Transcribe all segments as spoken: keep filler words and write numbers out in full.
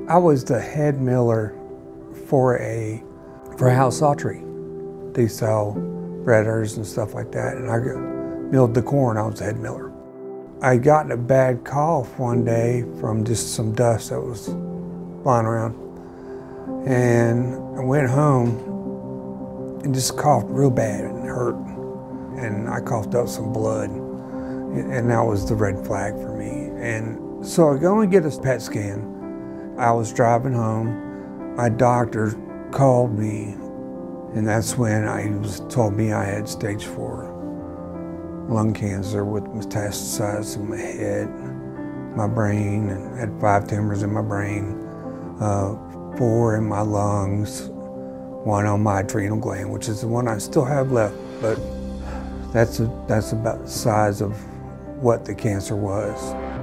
I was the head miller for a for a house sautry. They sell breaders and stuff like that, and I milled the corn. I was the head miller. I got a bad cough one day from just some dust that was flying around, and I went home and just coughed real bad and hurt, and I coughed up some blood, and that was the red flag for me. And so I go and get a P E T scan. I was driving home. My doctor called me, and that's when I was told me I had stage four lung cancer with metastasized in my head, my brain, and had five tumors in my brain, uh, four in my lungs, one on my adrenal gland, which is the one I still have left, but that's, a, that's about the size of what the cancer was.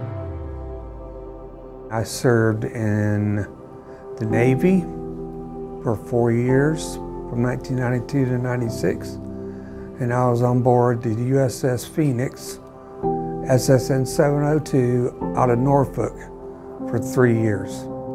I served in the Navy for four years, from nineteen ninety-two to ninety-six. And I was on board the U S S Phoenix, S S N seven oh two, out of Norfolk for three years.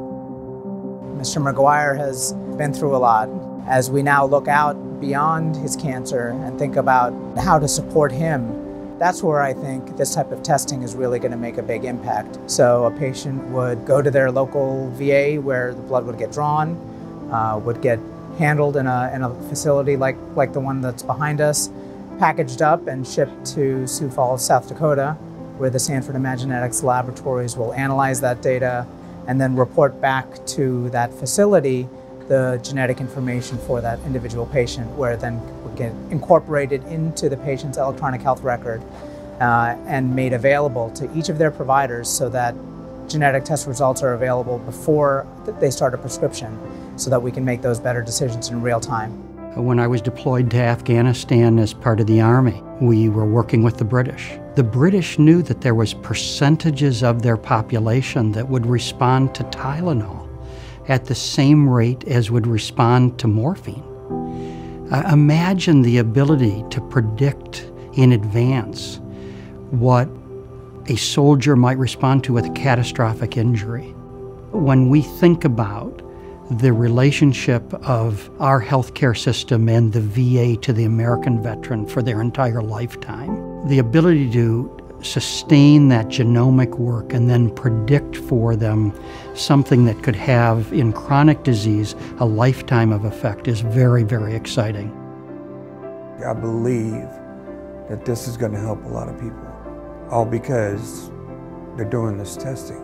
Mister McGuire has been through a lot. As we now look out beyond his cancer and think about how to support him, that's where I think this type of testing is really going to make a big impact. So a patient would go to their local V A where the blood would get drawn, uh, would get handled in a, in a facility like, like the one that's behind us, packaged up and shipped to Sioux Falls, South Dakota, where the Sanford Imagenetics laboratories will analyze that data and then report back to that facility the genetic information for that individual patient, where then would get incorporated into the patient's electronic health record uh, and made available to each of their providers so that genetic test results are available before they start a prescription, so that we can make those better decisions in real time. When I was deployed to Afghanistan as part of the Army, we were working with the British. The British knew that there was percentages of their population that would respond to Tylenol at the same rate as would respond to morphine. Uh, imagine the ability to predict in advance what a soldier might respond to with a catastrophic injury. When we think about the relationship of our healthcare system and the V A to the American veteran for their entire lifetime, the ability to sustain that genomic work and then predict for them something that could have, in chronic disease, a lifetime of effect is very, very exciting. I believe that this is going to help a lot of people, all because they're doing this testing.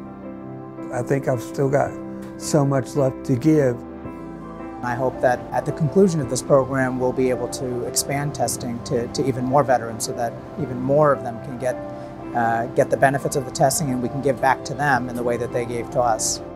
I think I've still got so much left to give. I hope that at the conclusion of this program, we'll be able to expand testing to, to even more veterans so that even more of them can get, uh, get the benefits of the testing, and we can give back to them in the way that they gave to us.